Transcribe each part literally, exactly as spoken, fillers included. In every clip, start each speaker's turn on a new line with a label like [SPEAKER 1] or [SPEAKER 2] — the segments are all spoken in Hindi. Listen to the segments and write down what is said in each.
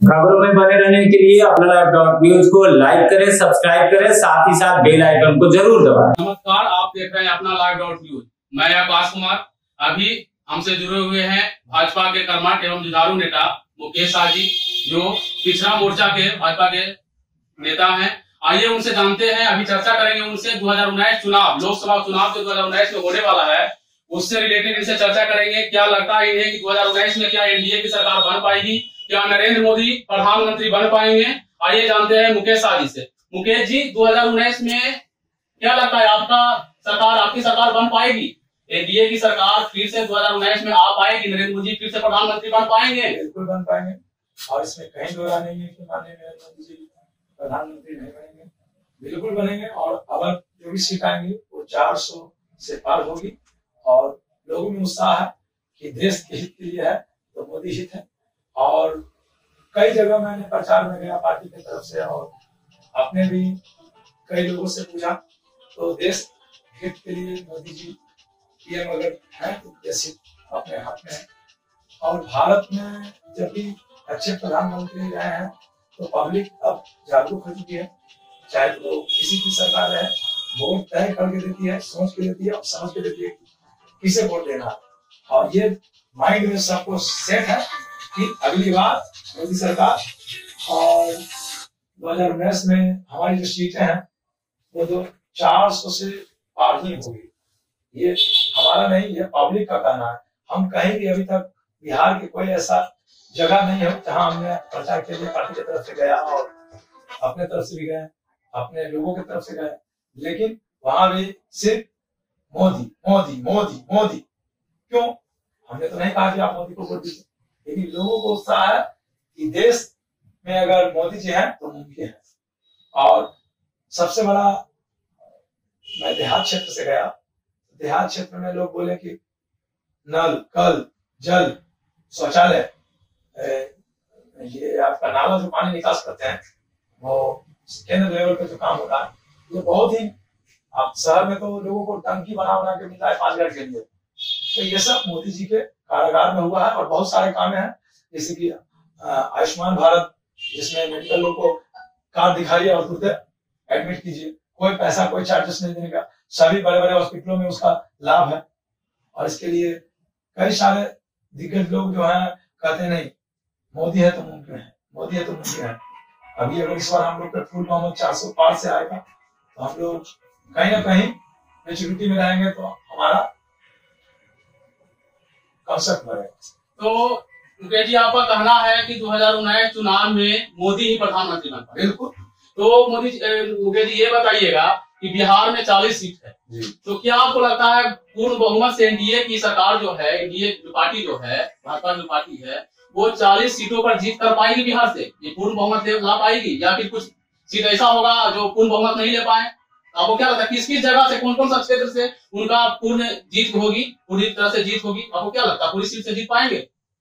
[SPEAKER 1] खबरों में बने रहने के लिए अपना लाइव डॉट न्यूज को लाइक करें, सब्सक्राइब करें, साथ ही साथ बेल आइकन को जरूर दबाएं।
[SPEAKER 2] नमस्कार, आप देख रहे हैं अपना लाइव डॉट न्यूज। मैं आकाश कुमार। अभी हमसे जुड़े हुए हैं भाजपा के कर्मठ एवं जुझारू नेता मुकेश शाह जी, जो पिछड़ा मोर्चा के भाजपा के नेता हैं। आइए उनसे जानते हैं, अभी चर्चा करेंगे उनसे दो हजार उन्नीस चुनाव, लोकसभा चुनाव जो दो हजार उन्नीस में होने वाला है उससे रिलेटेड इनसे चर्चा करेंगे। क्या लगता है इन्हें कि दो हजार उन्नीस में क्या एनडीए की सरकार बन पाएगी, क्या नरेंद्र मोदी प्रधानमंत्री बन पाएंगे? आइए जानते हैं मुकेश शाह जी से। मुकेश जी, दो हजार उन्नीस में क्या लगता है आपका सरकार, आपकी सरकार बन पाएगी? एनडीए की सरकार फिर से दो हजार उन्नीस में आ पाएगी? नरेंद्र मोदी फिर से प्रधानमंत्री बन पाएंगे?
[SPEAKER 3] बिल्कुल बन पाएंगे, और इसमें कहीं दो राय नहीं है कि माननीय नरेंद्र मोदी जी प्रधानमंत्री नहीं बनेंगे। बिल्कुल बनेंगे, और अब जो भी सीट आएंगी वो चार सौ से पार होगी। और लोगों में उत्साह है कि देश के हित के लिए है तो मोदी हित है। और कई जगह मैंने प्रचार में गया पार्टी की तरफ से, और अपने भी कई लोगों से पूछा, तो देश हित के लिए मोदी जी पीएम अगर है तो देश हित अपने हाथ में है। और भारत में जब भी अच्छे प्रधानमंत्री रहे हैं तो पब्लिक अब जागरूक हो चुकी है। चाहे तो किसी की सरकार है, वोट तय करके देती है, सोच के देती है और समझ के देती है किसे वोट देना। और ये माइंड में सबको सेट है कि अगली बार मोदी सरकार। और दो हजार उन्नीस में हमारी जो सीटें हैं वो दो चार सौ से पार ही होगी। ये हमारा नहीं, ये पब्लिक का कहना है। हम कहीं भी अभी तक बिहार के कोई ऐसा जगह नहीं है जहां हमने प्रचार के लिए पार्टी की तरफ से गया, और अपने तरफ से भी गए, अपने लोगों की तरफ से गए, लेकिन वहां भी सिर्फ मोदी मोदी मोदी मोदी। क्यों? हमने तो नहीं कहा कि आप मोदी को वोट दीजिए, लेकिन लोगों को उत्साह है कि देश में अगर मोदी जी हैं तो मुमकिन है। और सबसे बड़ा, मैं देहात क्षेत्र से गया, देहात क्षेत्र में लोग बोले कि नल, कल, जल, शौचालय, ये आपका नाला जो पानी निकास करते हैं वो केंद्र लेवल पे जो काम होता है, ये बहुत ही, आप शहर में तो लोगों को टंकी बना बना के मिलता है पांच घर के लिए, तो ये सब मोदी जी के कारागार में हुआ है। और बहुत सारे काम हैं, जैसे कि आयुष्मान भारत, जिसमें मेडिकल लोग को कार्ड दिखाइए और तुरंत एडमिट कीजिए, कोई पैसा कोई चार्जेस नहीं देने का, सभी बड़े बड़े हॉस्पिटलों में उसका लाभ है। और इसके लिए कई सारे दिग्गज लोग जो है कहते नहीं मोदी है तो मुमकिन है, मोदी है तो मुमकिन है। अभी अगर इस बार हम लोग का फुल मोहम्मद चार सौ पार से आएगा तो हम लोग कहीं ना कहीं मेच्योरिटी में रहेंगे, तो हमारा कंसेप्ट बढ़ेगा।
[SPEAKER 2] तो मुकेश जी, आपका कहना है कि दो हजार उन्नीस चुनाव में मोदी ही प्रधानमंत्री बन पाए?
[SPEAKER 3] बिल्कुल।
[SPEAKER 2] तो मोदी मुकेश जी, ये बताइएगा कि बिहार में चालीस सीट है, तो क्या आपको लगता है पूर्ण बहुमत से एनडीए की सरकार जो है, एनडीए पार्टी जो है, भाजपा जो पार्टी है, वो चालीस सीटों पर जीत कर पाएगी बिहार से? ये पूर्ण बहुमत ला पाएगी, या फिर कुछ सीट ऐसा होगा जो पूर्ण बहुमत नहीं ले पाए? आपको क्या लगता है किस किस जगह से, कौन कौन सा क्षेत्र से उनका पूर्ण जीत होगी, पूरी तरह से जीत होगी? आपको क्या लगता है पूरी सीट से जीत पाएंगे?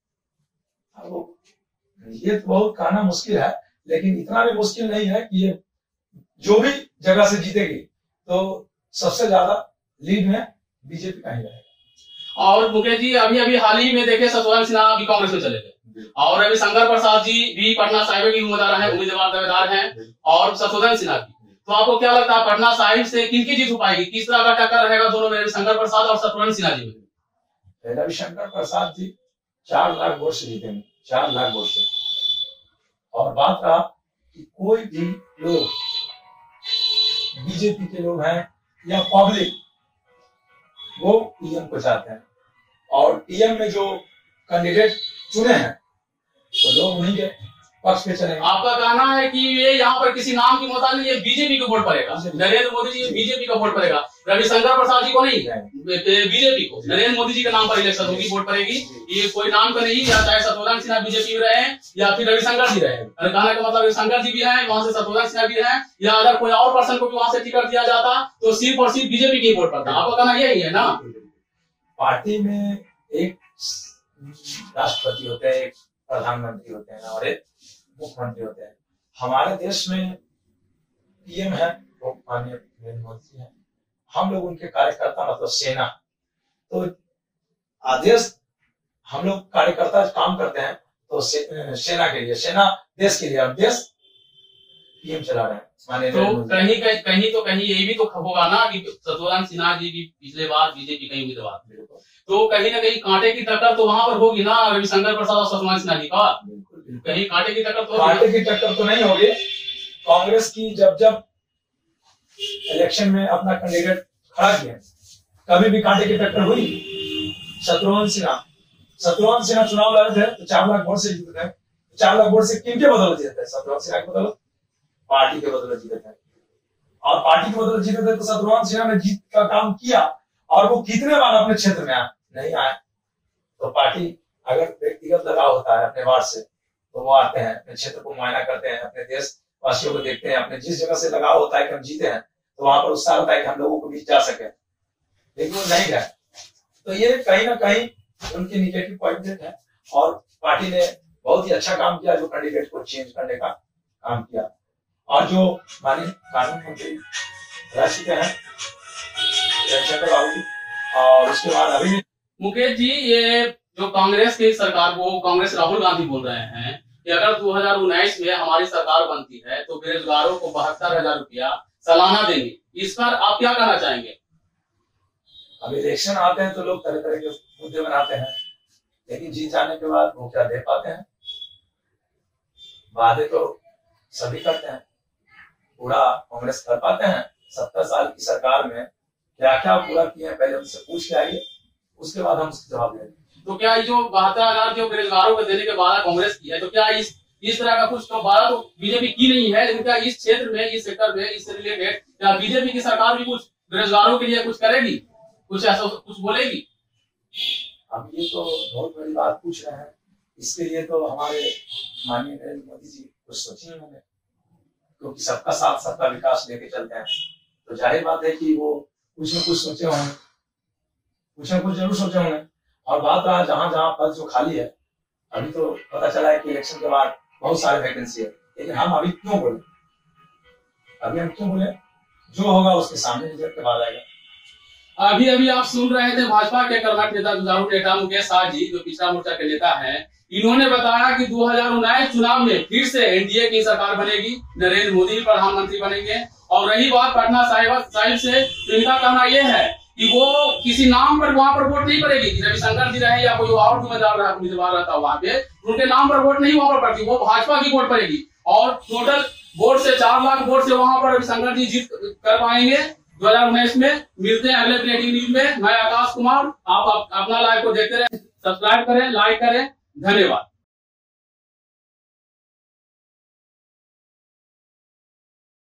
[SPEAKER 3] ये तो बहुत कहना मुश्किल है, लेकिन इतना भी मुश्किल नहीं है कि ये जो भी जगह से जीतेगी तो सबसे ज्यादा लीड में बीजेपी का ही रहेगा।
[SPEAKER 2] और मुकेश जी, अभी अभी हाल ही में देखे शत्रुघ्न सिन्हा भी कांग्रेस में चले गए, और अभी शंकर प्रसाद जी भी पटना साहिब की उम्मीदवार हैं, उम्मीदवार दावेदार हैं, और शत्रुघ्न सिन्हा भी। तो आपको क्या लगता है पटना साहिब से किनकी जीत हो पाएगी? किस तरह का टक्कर रहेगा दोनों में, शंकर प्रसाद और शत्रुघ्न सिन्हा जी में?
[SPEAKER 3] रविशंकर प्रसाद जी चार लाख वोट से जीतेंगे, चार लाख वोट से। और बात रहा कि कोई भी लोग बीजेपी के लोग हैं या पब्लिक, वो पीएम को चाहते हैं, और पीएम में जो कैंडिडेट चुने हैं तो लोग उन्हीं के पक्ष पे चलेंगे।
[SPEAKER 2] आपका कहना है कि ये यहाँ पर किसी नाम की मोहताज नहीं है, बीजेपी को वोट पड़ेगा, नरेंद्र मोदी जी बीजेपी को वोट पड़ेगा, रविशंकर प्रसाद जी को नहीं, बीजेपी को, नरेंद्र मोदी जी के नाम पर इलेक्शन होगी, वोट पड़ेगी। ये कोई नाम का नहीं, या चाहे शत्रुघ्न सिन्हा बीजेपी में रहे या फिर रविशंकर जी रहे। कहने का मतलब रविशंकर जी भी है, वहां से शत्रुघ्न सिन्हा भी है, या अगर कोई और पर्सन को भी वहां से टिकट दिया जाता तो सिर्फ और सिर्फ बीजेपी की वोट पड़ता। आपका कहना यही है ना?
[SPEAKER 3] पार्टी में एक राष्ट्रपति होते हैं, एक प्रधानमंत्री होते हैं और एक मुख्यमंत्री होते हैं। हमारे देश में पीएम है वो माननीय नरेंद्र मोदी है, हम लोग उनके कार्यकर्ता मतलब सेना। तो आदेश हम लोग कार्यकर्ता काम करते हैं तो से, सेना के लिए, सेना देश के लिए, अब देश पीएम चला रहे हैं माननीय
[SPEAKER 2] तो
[SPEAKER 3] नरेंद्र मोदी।
[SPEAKER 2] कहीं कहीं कहीं तो कहीं ये भी तो होगा ना कि शत्रुघ्न सिन्हा जी भी पिछले बार बीजेपी कहीं उम्मीदवार थे, तो कहीं ना कहीं कांटे की टक्कर तो वहां पर होगी ना रविशंकर प्रसाद और शत्रुघ्न सिन्हा जी का। कहीं कांटे की टक्कर तो
[SPEAKER 3] कांटे की टक्कर तो नहीं होगी। कांग्रेस की जब जब इलेक्शन में अपना कैंडिडेट खड़ा किया, कभी भी कांटे की टक्कर हुई। शत्रुघ्न सिन्हा शत्रुघ्न सिन्हा चुनाव लड़े थे तो चार लाख वोट से जीते थे। चार लाख वोट से किनके बदौलत जीते थे? शत्रुघ्न सिन्हा के बदौलत, पार्टी के बदौलत जीते थे। और पार्टी के बदौलत जीते थे तो शत्रुघ्न सिन्हा ने जीत का काम किया। और वो कितने बार अपने क्षेत्र में आए? नहीं आए। तो पार्टी अगर व्यक्तिगत लगाव होता है अपने वार्ड से, तो वो आते हैं, अपने क्षेत्र को मुआयना करते हैं, अपने देश वासियों को देखते हैं, अपने जिस जगह से लगाव होता है कि हम जीते हैं तो वहां पर उत्साह होता है कि हम लोगों को बीच जा सके, लेकिन वो नहीं गए। तो ये कहीं ना कहीं उनकी निगेटिव पॉइंट है। और पार्टी ने बहुत ही अच्छा काम किया जो कैंडिडेट को चेंज करने का काम किया। और जो माननीय कानून मंत्री रह चुके हैं रविशंकर बाबू जी, और उसके बाद अभी
[SPEAKER 2] मुकेश जी, ये जो कांग्रेस की सरकार, वो कांग्रेस राहुल गांधी बोल रहे हैं कि अगर दो हजार उन्नीस में हमारी सरकार बनती है तो बेरोजगारों को बहत्तर हजार रुपया सालाना देंगे। इस पर आप क्या कहना चाहेंगे?
[SPEAKER 3] अब इलेक्शन आते हैं तो लोग तरह तरह के मुद्दे बनाते हैं, लेकिन जीत जाने के बाद वो क्या दे पाते हैं? वादे तो सभी करते हैं, पूरा कांग्रेस कर पाते हैं? सत्तर साल की सरकार में क्या क्या पूरा किए हैं पहले उनसे पूछ के आइए, उसके बाद हम उसका जवाब देंगे।
[SPEAKER 2] तो क्या ये जो बहत्तर हजार जो बेरोजगारों को देने के वादा कांग्रेस की है, तो क्या इस इस तरह का कुछ तो वादा तो बीजेपी की नहीं है, लेकिन क्या इस क्षेत्र में, इस सेक्टर में, इससे रिलेटेड क्या बीजेपी की सरकार भी कुछ बेरोजगारों के लिए कुछ करेगी, कुछ ऐसा कुछ बोलेगी?
[SPEAKER 3] अब ये तो बहुत बड़ी बात पूछ रहे हैं। इसके लिए तो हमारे माननीय नरेंद्र मोदी जी कुछ सोचे उन्होंने, क्योंकि सबका साथ सबका विकास लेके चलते हैं। तो जाहिर बात है कि वो कुछ न कुछ सोचे होंगे, कुछ न कुछ जरूर सोचे होंगे। और बात रहा जहां जहां पद जो खाली है, अभी तो पता चला है कि इलेक्शन के बाद बहुत सारे वैकेंसी है, लेकिन हम अभी क्यों बोले अभी हम क्यों बोले जो होगा उसके सामने रिजल्ट के बाद आएगा।
[SPEAKER 2] अभी अभी आप सुन रहे थे भाजपा के कर्मठ नेता जुझारू नेता मुकेश साह जी, जो पिछड़ा मोर्चा के नेता हैं। इन्होंने बताया कि दो हजार उन्नीस चुनाव में फिर से एनडीए की सरकार बनेगी, नरेंद्र मोदी प्रधानमंत्री बनेंगे। और रही बात पटना साहिब साहिब से, तो इनका कहना यह है कि वो किसी नाम पर वहां पर वोट नहीं करेगी कि रविशंकर जी रहे या कोई और उम्मीदवार रहा उम्मीदवार रहता वहां पे, उनके नाम पर वोट नहीं वहां पर पड़ती, वो भाजपा की वोट पड़ेगी। और टोटल वोट से चार लाख वोट से वहां पर रविशंकर जी जीत कर पाएंगे दो हजार उन्नीस में। मिलते हैं अगले ब्रेकिंग न्यूज में। मैं आकाश कुमार, आप अपना लाइव को देखते रहे, सब्सक्राइब करें, लाइक करें। धन्यवाद।